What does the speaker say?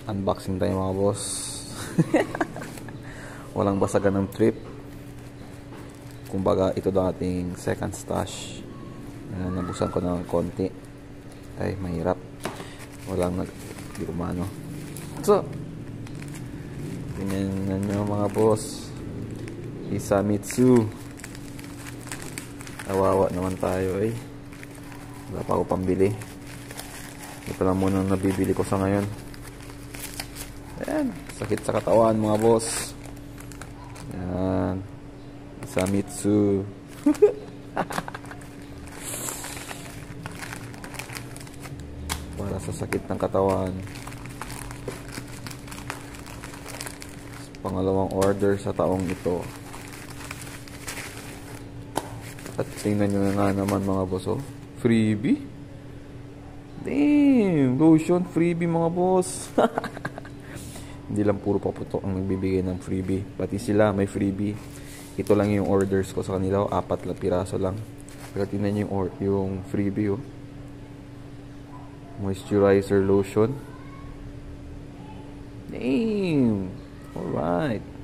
Unboxing tayo mga boss. Walang basagan ng trip. Kumbaga ito daw ating second stash. Nabusan ko ng konti. Ay mahirap. Walang di umano. So tingnan nyo mga boss. Hisamitsu. Kawawa naman tayo eh. Wala pa ako pambili. Ito lang muna nabibili ko sa ngayon. Ayan, sakit sa katawan mga boss. Ayan, Hisamitsu. Para sa sakit ng katawan. Pangalawang order sa taong ito. At tingnan nyo nga naman mga boss, oh. Freebie? Damn! Lotion, freebie mga boss. Hindi lang puro paputok ang nagbibigay ng freebie. Pati sila may freebie. Ito lang yung orders ko sa kanila. 4 lang piraso lang. Pero tingnan nyo yung freebie, oh. Moisturizer lotion. Damn! Alright.